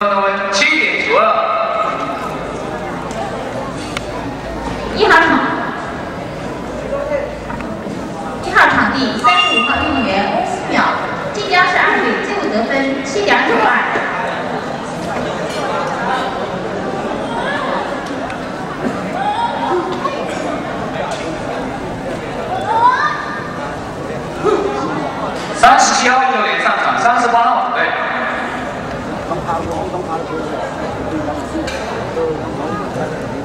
7.92。 1号场地35号运动员翁思淼，晋江市2队最后得分7.92。 37号运动员上场，38号准备。 东爬的球，